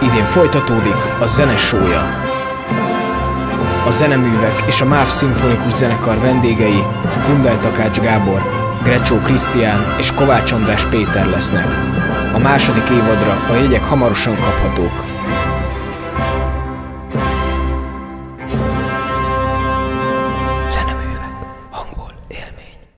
Idén folytatódik a zene show-ja. A zeneművek és a MÁV Szimfonikus Zenekar vendégei Gundel Takács Gábor, Grecsó Krisztián és Kovács András Péter lesznek. A második évadra a jegyek hamarosan kaphatók.